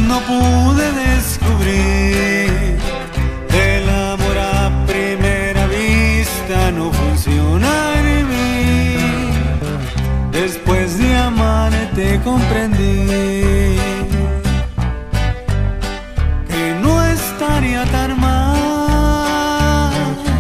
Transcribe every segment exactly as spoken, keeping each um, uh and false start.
no pude descubrir. El amor a primera vista no funciona en mí. Después de amarte comprendí que no estaría tan mal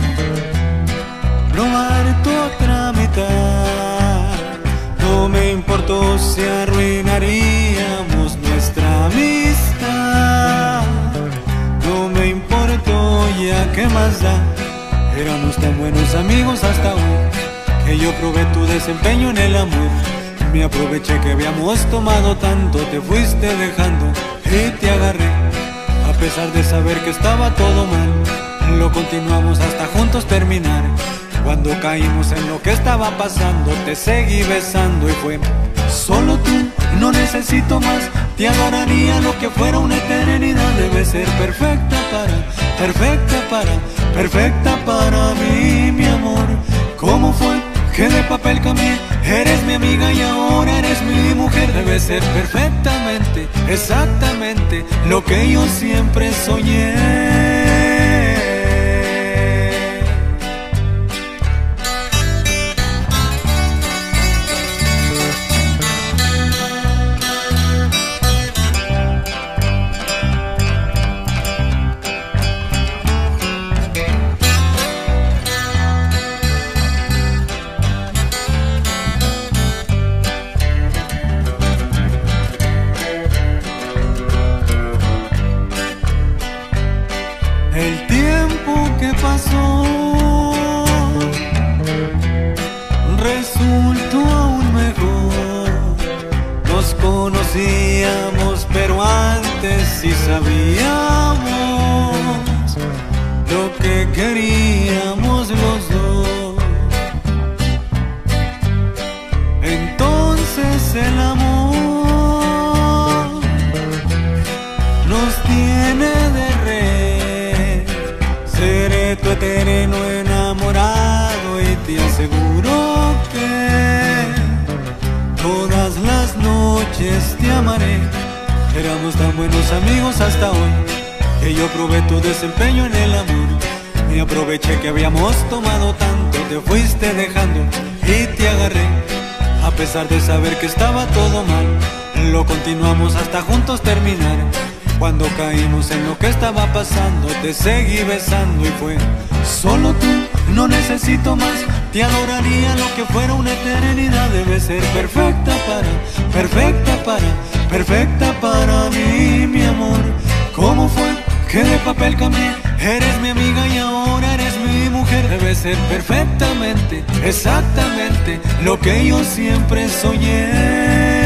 probar tu otra mitad. No me importó si arruinaríamos nuestra amistad. No me importó, ya que más da. Éramos tan buenos amigos hasta hoy, que yo probé tu desempeño en el amor. Me aproveché que habíamos tomado tanto, te fuiste dejando y te agarré. A pesar de saber que estaba todo mal, lo continuamos hasta juntos terminar. Cuando caímos en lo que estaba pasando, te seguí besando y fue solo tú, no necesito más. Te adoraría lo que fuera una eternidad. Debe ser perfecta para, perfecta para, perfecta para mí, mi amor. ¿Cómo fue que de papel cambié? Eres mi amiga y ahora eres mi mujer. Debe ser perfectamente, exactamente lo que yo siempre soñé. El tiempo que pasó resultó aún mejor. Nos conocíamos, pero antes sí sabíamos lo que queríamos los dos. Entonces el amor nos tiene de rey. Seré tu eterno enamorado y te aseguro que todas las noches te amaré. Éramos tan buenos amigos hasta hoy, que yo probé tu desempeño en el amor. Me aproveché que habíamos tomado tanto, te fuiste dejando y te agarré. A pesar de saber que estaba todo mal, lo continuamos hasta juntos terminar. Cuando caímos en lo que estaba pasando, te seguí besando y fue solo tú, no necesito más. Te adoraría lo que fuera una eternidad. Debe ser perfecta para, perfecta para, perfecta para mí, mi amor. ¿Cómo fue que de papel cambié? Eres mi amiga y ahora eres mi mujer. Debe ser perfectamente, exactamente lo que yo siempre soñé.